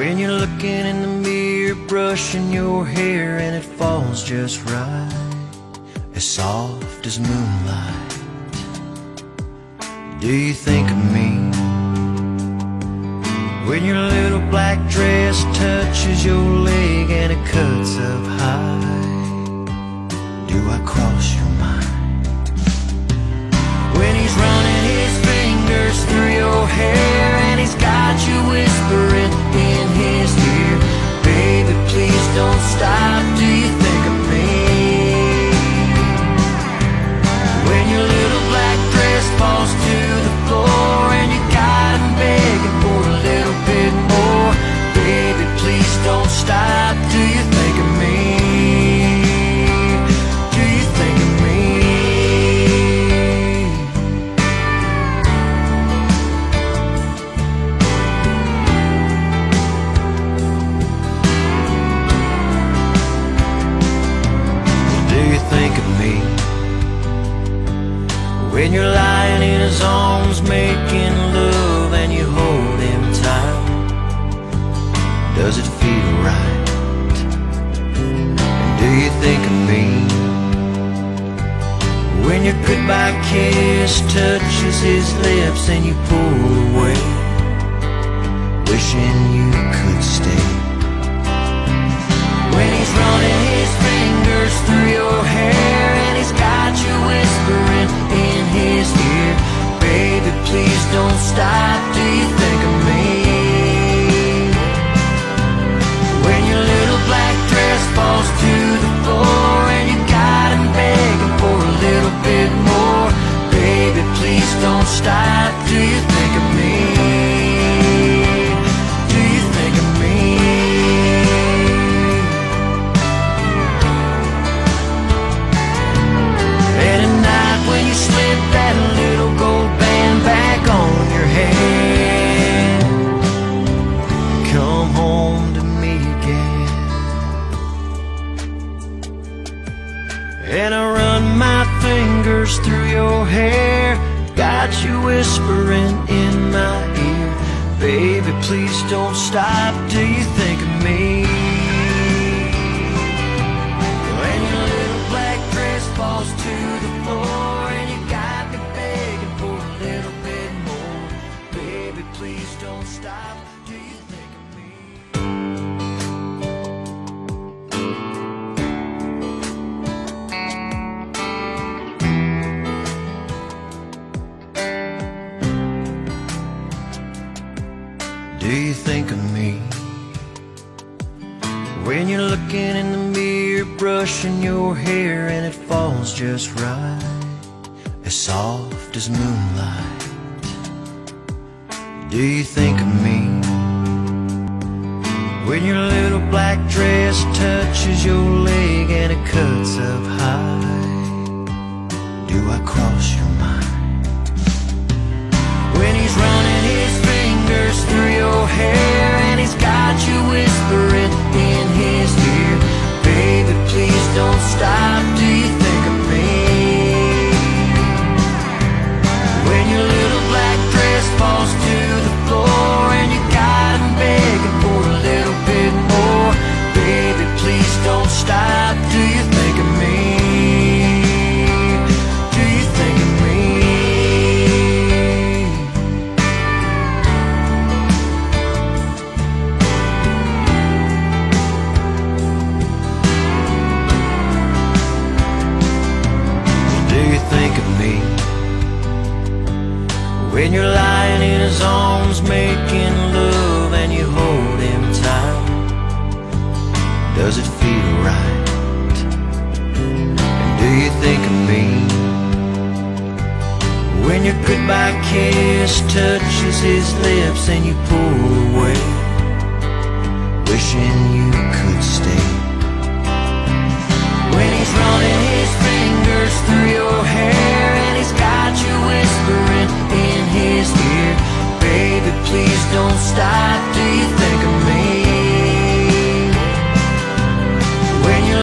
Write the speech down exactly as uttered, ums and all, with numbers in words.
When you're looking in the mirror, brushing your hair, and it falls just right, as soft as moonlight. Do you think of me? When your little black dress touches your leg and it cuts up high, do I cross your mind? When he's running his fingers through your hair and he's got you whispering in his ear, baby, please don't stop, do you think of me? When your little black dress falls to the floor and you got him begging for a little bit more, baby, please don't stop, do you think of me? Do you think of me? Do you think of me? When you're lying in his arms making love and you hold him tight, does it feel right? And do you think of me? When your goodbye kiss touches his lips and you pull away, wishing you could stay. When he's running his fingers through your hair and he's got you whispering in his ear, baby, please don't stop, do you think of me? When your little black dress falls to the floor and you got him begging for a little bit more, baby, please don't stop, do you think of me? Do you think of me? And at night when you slip that little gold band back on your head, come home to me again. And I run my fingers through your hair, got you whispering in my ear, baby, please don't stop, do you think of me? When your little black dress falls to the floor and you got me begging for a little bit more, baby, please don't stop, do you think of me? Do you think of me? When you're looking in the mirror, brushing your hair, and it falls just right, as soft as moonlight. Do you think of me? When your little black dress touches your leg and it cuts up high, do I cross your mind? When he's running his fingers through your hair and he's got you whispering in his ear, baby, please don't stop, do you think of me? When your little black dress falls to the floor and you got him begging for a little bit more, baby, please don't stop, do you think of me? Do you think of me? Think of me? When you're lying in his arms making love and you hold him tight, does it feel right? And do you think of me? When your goodbye kiss touches his lips and you pull away, wishing you could stay. When he's running his fingers through your hair and he's got you whispering in his ear, baby, please don't stop, do you think